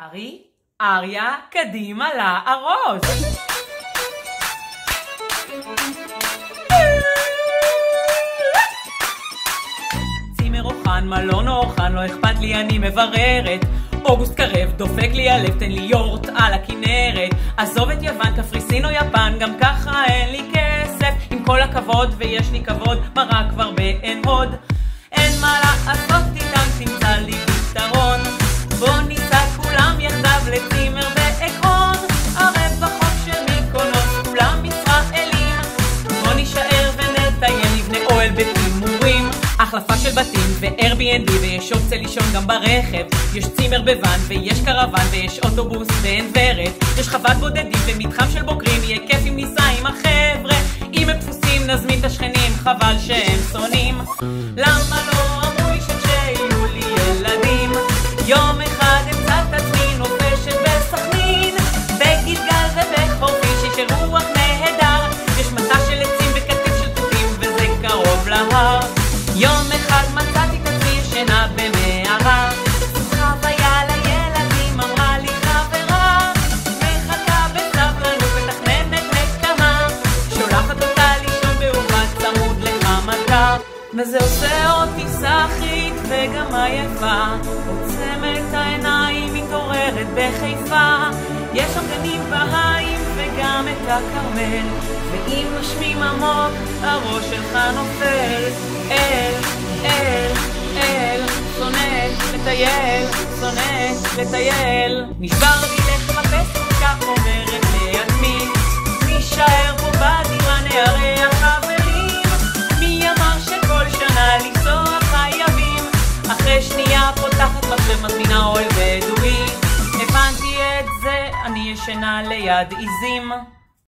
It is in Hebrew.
ארי, אריה, קדימה לארוז. צימר אוחן, מלון אוחן, לא אכפת לי, אני מבררת. אוגוסט קרב, דופק לי הלב, תן לי יורט על הכנרת. עזוב את יוון, קפריסין או יפן, גם ככה אין לי כסף. עם כל הכבוד, ויש לי כבוד, מראה כבר באין הוד. אין מה לעשות איתם, תמצא לי פתרון. בוא ניסע כולם יחדיו לצימר בעקרון. ערב בחוף של מיקונוס, כולם ישראלים. בוא נשאר ונטייל, נבנה אוהל בתימורים. החלפה של בתים ו-Airbnb, ויש אופציה לישון גם ברכב. יש צימר בוואן ויש קרוון ויש אוטובוס ואין ורד. יש חוות בודדים ומתחם של בוגרים, יהיה כיף אם ניסע עם החבר'ה. אם הם דפוסים נזמין את השכנים, חבל שהם שונאים. למה לא אמרו לי שכשיהיו לי ילדים? יום אחד אמצא את עצמי נופשת בסכנין, בגלגל ובחורפיש יש רוח נהדר. יש מטע של עצים וכתף של תותים וזה קרוב להר. יום אחד מצאתי את עצמי ישנה במערה. חוויה לילדים, אמרה לי חברה, מחכה בסבלנות מתכננת נקמה, שולחת אותה לישון באומה צמוד לחמתה. וזה עושה אותי סחית וגם עייפה, עוצמת העיניים מתעוררת בחיפה. יש שם גנים בהיים וגם את הכרמל, ואם נשמים עמוק הראש שלך נופל. אל, שונא לטייל, שונא לטייל. נשבר לי לחפש כך אומרת לעצמי, נשאר פה בדירה נארח חברים. מי אמר שכל שנה לנסוע חייבים? אחרי שנייה פותחת מחשב מזמינה אוהל בדואי. הבנתי את זה, אני ישנה ליד עיזים.